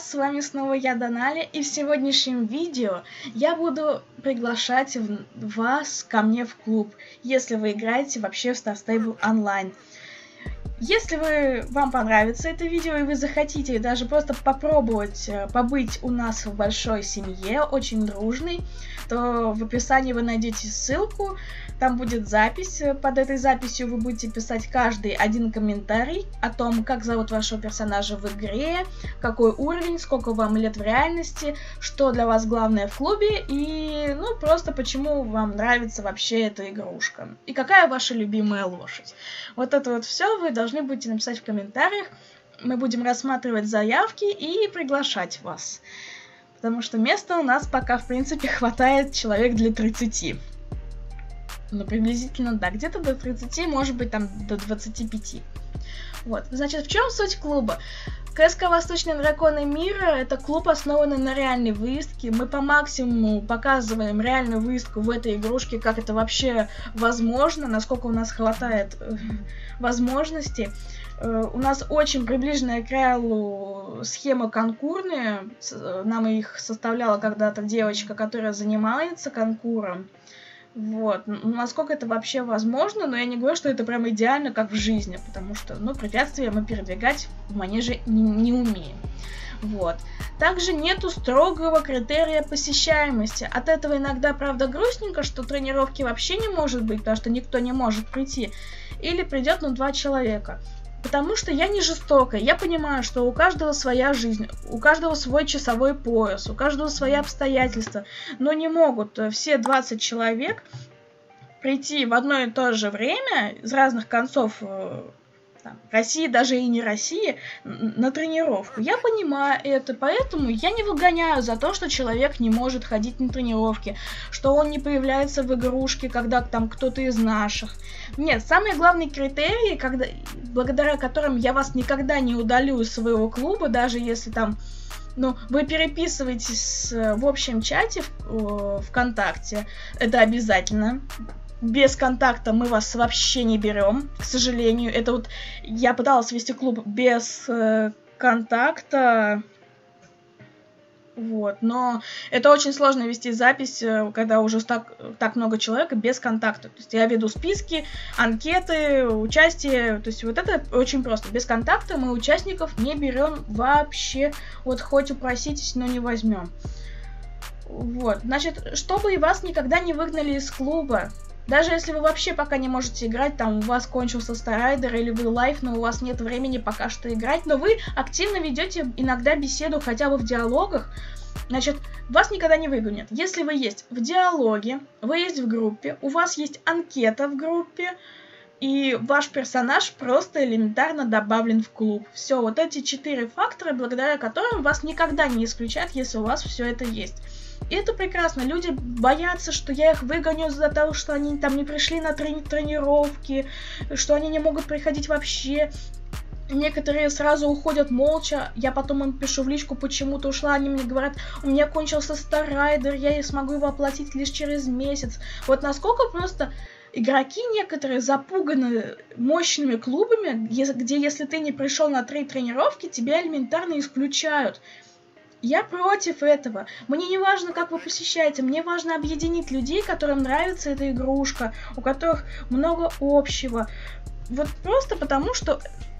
с вами снова я, Донали, и в сегодняшнем видео я буду приглашать вас ко мне в клуб, если вы играете вообще в Star Stable Online. Если вам понравится это видео и вы захотите даже просто попробовать побыть у нас в большой семье, очень дружной, то в описании вы найдете ссылку, там будет запись. Под этой записью вы будете писать каждый один комментарий о том, как зовут вашего персонажа в игре, какой уровень, сколько вам лет в реальности, что для вас главное в клубе и, просто почему вам нравится вообще эта игрушка. И какая ваша любимая лошадь. Вот это вот все вы должны будете написать в комментариях. Мы будем рассматривать заявки и приглашать вас. Потому что места у нас пока, в принципе, хватает человек для 30. Приблизительно, да, где-то до 30, может быть, там до 25. Вот, значит, в чем суть клуба? КСК Восточные Драконы Мира — это клуб, основанный на реальной выездке. Мы по максимуму показываем реальную выездку в этой игрушке, как это вообще возможно, насколько у нас хватает возможностей. У нас очень приближенная к реалу схема конкурная. Нам их составляла когда-то девочка, которая занимается конкуром. Вот, насколько это вообще возможно, но я не говорю, что это прям идеально, как в жизни, потому что, препятствия мы передвигать в манеже не умеем. Вот. Также нету строгого критерия посещаемости. От этого иногда, правда, грустненько, что тренировки вообще не может быть, потому что никто не может прийти. Или придет, 2 человека. Потому что я не жестокая, я понимаю, что у каждого своя жизнь, у каждого свой часовой пояс, у каждого свои обстоятельства, но не могут все 20 человек прийти в одно и то же время из разных концов России, даже и не России, на тренировку. Я понимаю это, поэтому я не выгоняю за то, что человек не может ходить на тренировки, что он не появляется в игрушке, когда там кто-то из наших. Нет, самые главные критерии, благодаря которым я вас никогда не удалю из своего клуба, даже если там вы переписываетесь в общем чате ВКонтакте, это обязательно. Без контакта мы вас вообще не берем, к сожалению. Это вот я пыталась вести клуб без контакта. Вот, но это очень сложно вести запись, когда уже так много человек без контакта. То есть я веду списки, анкеты, участие. То есть вот это очень просто. Без контакта мы участников не берем вообще. Вот хоть упроситесь, но не возьмем. Вот, значит, чтобы вас никогда не выгнали из клуба. Даже если вы вообще пока не можете играть, там у вас кончился Старайдер или вы лайф, но у вас нет времени пока что играть, но вы активно ведете иногда беседу хотя бы в диалогах, значит, вас никогда не выгонят. Если вы есть в диалоге, вы есть в группе, у вас есть анкета в группе, и ваш персонаж просто элементарно добавлен в клуб. Все, вот эти 4 фактора, благодаря которым вас никогда не исключат, если у вас все это есть. И это прекрасно. Люди боятся, что я их выгоню из-за того, что они там не пришли на тренировки, что они не могут приходить вообще. Некоторые сразу уходят молча. Я потом им пишу в личку, почему ты ушла. Они мне говорят, у меня кончился Старайдер, я смогу его оплатить лишь через месяц. Вот насколько просто игроки некоторые запуганы мощными клубами, где если ты не пришел на 3 тренировки, тебя элементарно исключают. Я против этого. Мне не важно, как вы посещаете, мне важно объединить людей, которым нравится эта игрушка, у которых много общего. Вот просто потому, что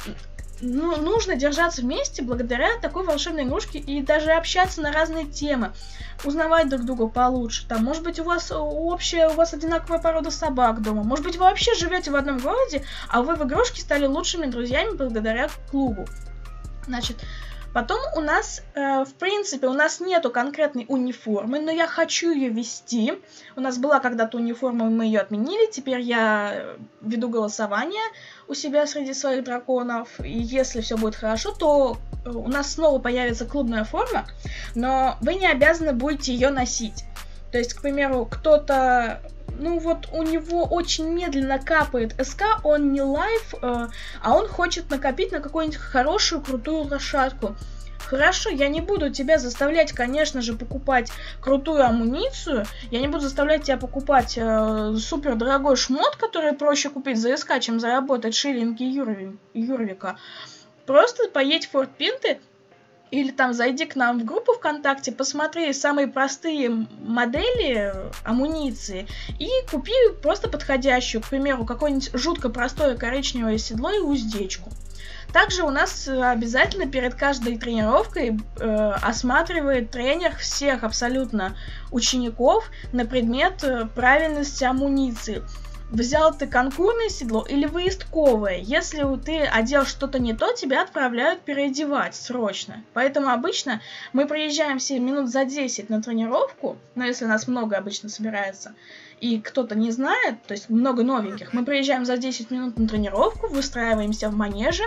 нужно держаться вместе благодаря такой волшебной игрушке и даже общаться на разные темы, узнавать друг друга получше. Там, может быть, у вас одинаковая порода собак дома, может быть, вы вообще живете в одном городе, а вы в игрушке стали лучшими друзьями благодаря клубу. Значит, потом у нас, в принципе, у нас нету конкретной униформы, но я хочу ее вести. У нас была когда-то униформа, мы ее отменили, теперь я веду голосование у себя среди своих драконов, и если все будет хорошо, то у нас снова появится клубная форма, но вы не обязаны будете ее носить. То есть, к примеру, кто-то, у него очень медленно капает СК, он не лайф, а он хочет накопить на какую-нибудь хорошую, крутую лошадку. Хорошо, я не буду тебя заставлять, конечно же, покупать крутую амуницию. Я не буду заставлять тебя покупать супер дорогой шмот, который проще купить за СК, чем заработать шиллинги Юрвика. Просто поедь в Форт Пинты, Или там зайди к нам в группу ВКонтакте, посмотри самые простые модели амуниции и купи просто подходящую, к примеру, какое-нибудь жутко простое коричневое седло и уздечку. Также у нас обязательно перед каждой тренировкой осматривает тренер всех абсолютно учеников на предмет правильности амуниции. Взял ты конкурное седло или выездковое? Если ты одел что-то не то, тебя отправляют переодевать срочно. Поэтому обычно мы приезжаем все минут за 10 на тренировку, но если нас много обычно собирается, и кто-то не знает, то есть много новеньких, мы приезжаем за 10 минут на тренировку, выстраиваемся в манеже,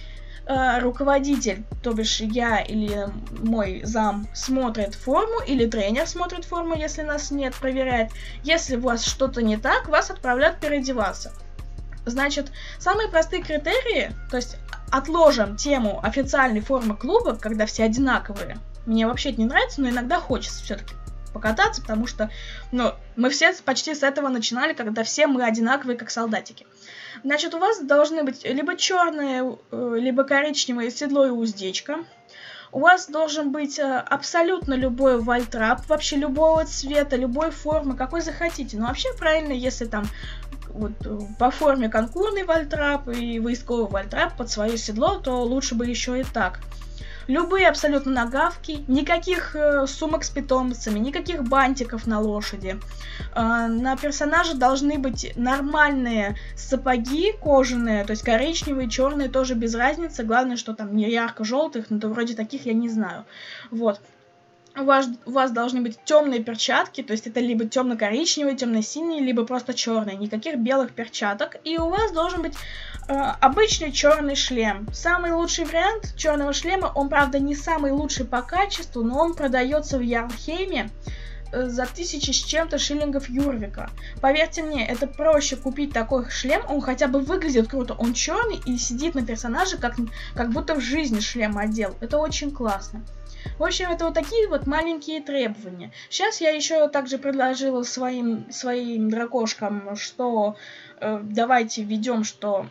руководитель, то бишь я или мой зам, смотрит форму, или тренер смотрит форму, если нас нет, проверяет. Если у вас что-то не так, вас отправляют переодеваться. Значит, самые простые критерии, то есть отложим тему официальной формы клуба, когда все одинаковые. Мне вообще это не нравится, но иногда хочется все-таки покататься, потому что мы все почти с этого начинали, когда все мы одинаковые, как солдатики. Значит, у вас должны быть либо черное, либо коричневое седло и уздечка. У вас должен быть абсолютно любой вальтрап, вообще любого цвета, любой формы, какой захотите. Но вообще правильно, если там вот по форме конкурный вальтрап и войсковый вальтрап под свое седло, то лучше бы еще и так. Любые абсолютно нагавки, никаких сумок с питомцами, никаких бантиков на лошади. На персонаже должны быть нормальные сапоги кожаные, то есть коричневые, черные, тоже без разницы. Главное, что там не ярко-желтых, но то вроде таких я не знаю. Вот. У вас должны быть темные перчатки, то есть это либо темно-коричневые, темно-синие, либо просто черные, никаких белых перчаток. И у вас должен быть обычный черный шлем. Самый лучший вариант черного шлема, он, правда, не самый лучший по качеству, но он продается в Ярнхейме за 1000 с чем-то шиллингов Юрвика. Поверьте мне, это проще купить такой шлем, он хотя бы выглядит круто, он черный и сидит на персонаже, как будто в жизни шлем одел. Это очень классно. В общем, это вот такие вот маленькие требования. Сейчас я еще также предложила своим дракошкам, что давайте введем, что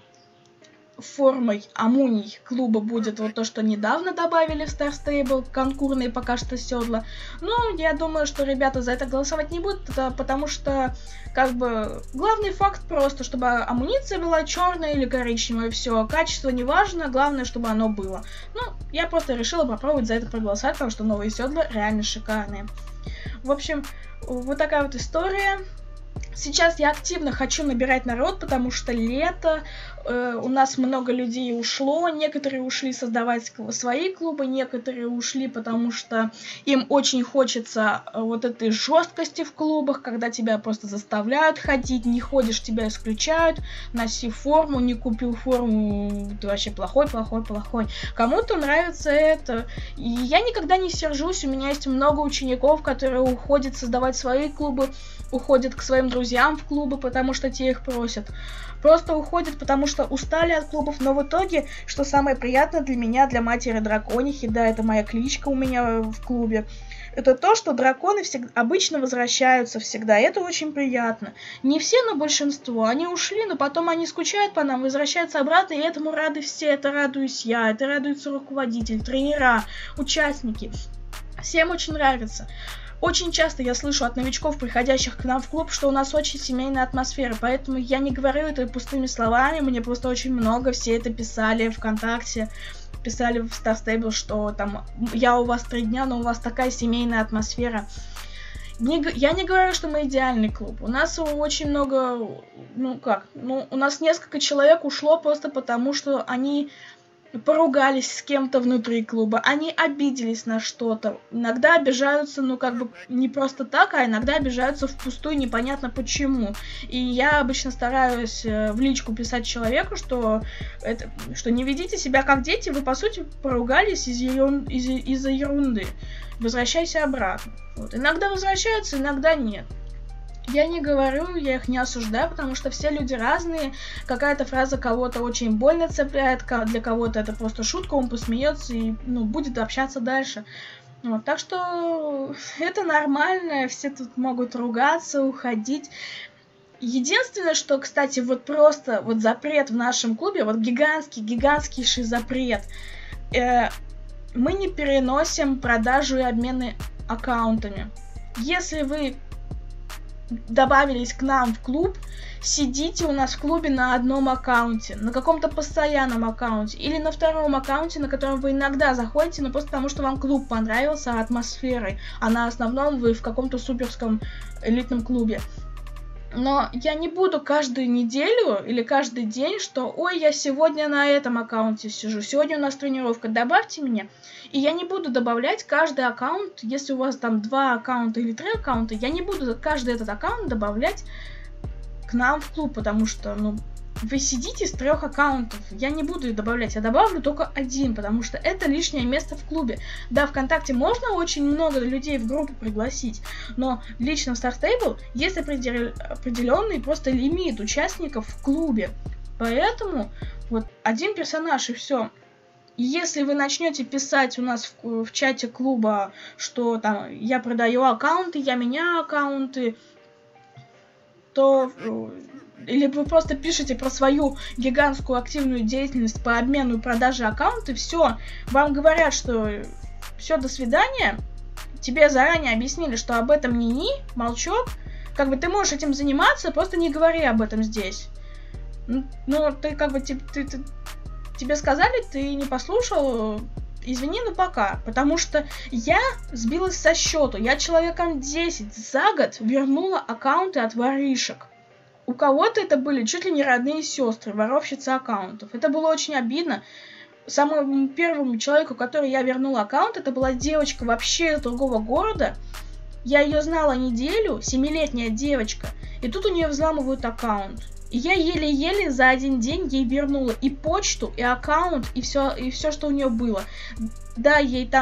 формой амуний клуба будет вот то, что недавно добавили в Star Stable, конкурные пока что седла. Но я думаю, что ребята за это голосовать не будут, потому что, как бы, главный факт просто, чтобы амуниция была черная или коричневая, все, качество не важно, главное, чтобы оно было. Ну, я просто решила попробовать за это проголосовать, потому что новые седла реально шикарные. В общем, вот такая вот история. Сейчас я активно хочу набирать народ, потому что лето, у нас много людей ушло, некоторые ушли создавать свои клубы, некоторые ушли, потому что им очень хочется вот этой жесткости в клубах, когда тебя просто заставляют ходить, не ходишь, тебя исключают, носи форму, не купил форму, ты вообще плохой. Кому-то нравится это, и я никогда не сержусь, у меня есть много учеников, которые уходят создавать свои клубы, уходят к своим друзьям в клубы, потому что те их просят. Просто уходят, потому что устали от клубов. Но в итоге, что самое приятное для меня, для матери драконихи, да, это моя кличка у меня в клубе, это то, что драконы обычно возвращаются всегда. И это очень приятно. Не все, но большинство. Они ушли, но потом они скучают по нам, возвращаются обратно, и этому рады все. Это радуюсь я, это радуется руководитель, тренера, участники. Всем очень нравится. Очень часто я слышу от новичков, приходящих к нам в клуб, что у нас очень семейная атмосфера, поэтому я не говорю это пустыми словами, мне просто очень много все это писали ВКонтакте, писали в Star Stable, что там я у вас 3 дня, но у вас такая семейная атмосфера. Я не говорю, что мы идеальный клуб. У нас очень много, у нас несколько человек ушло просто потому, что они поругались с кем-то внутри клуба, они обиделись на что-то. Иногда обижаются, не просто так, а иногда обижаются впустую, непонятно почему. И я обычно стараюсь в личку писать человеку, что не ведите себя как дети, вы, по сути, поругались из-за ерунды. Возвращайся обратно. Вот. Иногда возвращаются, иногда нет. Я не говорю, я их не осуждаю, потому что все люди разные. Какая-то фраза кого-то очень больно цепляет, для кого-то это просто шутка, он посмеется и будет общаться дальше. Вот, так что это нормально, все тут могут ругаться, уходить. Единственное, что, кстати, просто запрет в нашем клубе, гигантский запрет. мы не переносим продажу и обмены аккаунтами. Если вы добавились к нам в клуб, сидите у нас в клубе на одном аккаунте, на каком-то постоянном аккаунте или на втором аккаунте, на котором вы иногда заходите, но просто потому, что вам клуб понравился атмосферой, а на основном вы в каком-то суперском элитном клубе. Но я не буду каждую неделю или каждый день, что «Ой, я сегодня на этом аккаунте сижу, сегодня у нас тренировка, добавьте меня». И я не буду добавлять каждый аккаунт, если у вас там 2 аккаунта или 3 аккаунта, я не буду каждый этот аккаунт добавлять к нам в клуб, потому что, вы сидите с 3 аккаунтов, я не буду их добавлять, я добавлю только 1, потому что это лишнее место в клубе. Да, ВКонтакте можно очень много людей в группу пригласить, но лично в StartTable есть определенный просто лимит участников в клубе. Поэтому вот 1 персонаж и все. Если вы начнете писать у нас в чате клуба, что там я продаю аккаунты, я меняю аккаунты, то... Или вы просто пишете про свою гигантскую активную деятельность по обмену и продаже аккаунта, все, вам говорят, что все, до свидания, тебе заранее объяснили, что об этом ни-ни, молчок, как бы ты можешь этим заниматься, просто не говори об этом здесь. Ну, ты как бы, тебе сказали, ты не послушал, извини, но пока, потому что я сбилась со счету, я человеком 10 за год вернула аккаунты от воришек. У кого-то это были чуть ли не родные сестры, воровщицы аккаунтов. Это было очень обидно. Самому первому человеку, который я вернула аккаунт, это была девочка вообще из другого города. Я ее знала неделю, 7-летняя девочка, и тут у нее взламывают аккаунт. И я еле-еле за 1 день ей вернула и почту, и аккаунт, и все, что у нее было. Да,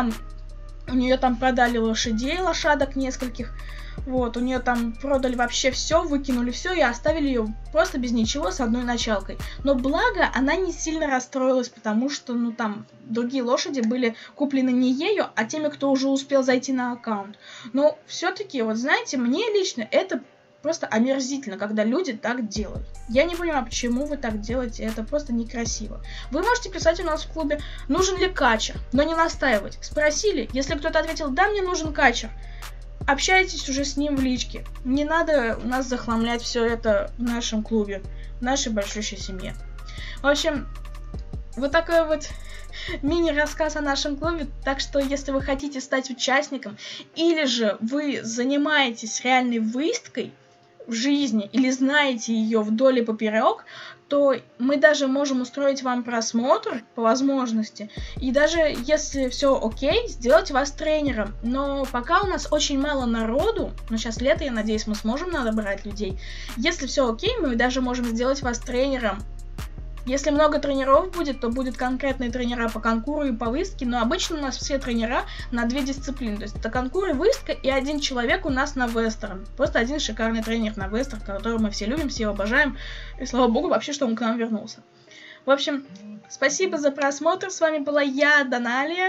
у нее там продали лошадок нескольких. Вот, у нее там продали вообще все, выкинули все и оставили ее просто без ничего с одной началкой. Но благо, она не сильно расстроилась, потому что, там другие лошади были куплены не ею, а теми, кто уже успел зайти на аккаунт. Но все-таки, вот знаете, мне лично это просто омерзительно, когда люди так делают. Я не понимаю, почему вы так делаете, это просто некрасиво. Вы можете писать у нас в клубе, нужен ли качер, но не настаивать. Спросили, если кто-то ответил, да, мне нужен качер, общайтесь уже с ним в личке. Не надо у нас захламлять все это в нашем клубе, в нашей большущей семье. В общем, вот такой вот мини-рассказ о нашем клубе. Так что, если вы хотите стать участником, или же вы занимаетесь реальной выездкой в жизни, или знаете ее вдоль и поперек, то мы даже можем устроить вам просмотр по возможности, и даже если все окей, сделать вас тренером. Но пока у нас очень мало народу, но сейчас лето, я надеюсь, мы сможем набрать людей. Если все окей, мы даже можем сделать вас тренером. Если много тренеров будет, то будут конкретные тренера по конкуру и по выездке, но обычно у нас все тренера на 2 дисциплины. То есть это конкур и выездка, и 1 человек у нас на вестерн. Просто 1 шикарный тренер на вестерн, которого мы все любим, все обожаем. И слава богу вообще, что он к нам вернулся. В общем, спасибо за просмотр. С вами была я, Доналия.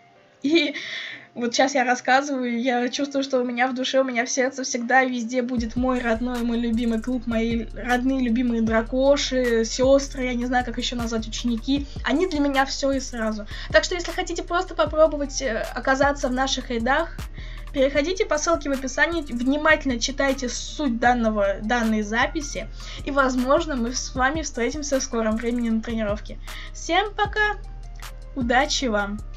И вот сейчас я рассказываю, я чувствую, что у меня в душе, у меня в сердце всегда везде будет мой родной, мой любимый клуб, мои родные, любимые дракоши, сестры, я не знаю, как еще назвать, ученики. Они для меня все и сразу. Так что, если хотите просто попробовать оказаться в наших рядах, переходите по ссылке в описании, внимательно читайте суть данной записи, и, возможно, мы с вами встретимся в скором времени на тренировке. Всем пока! Удачи вам!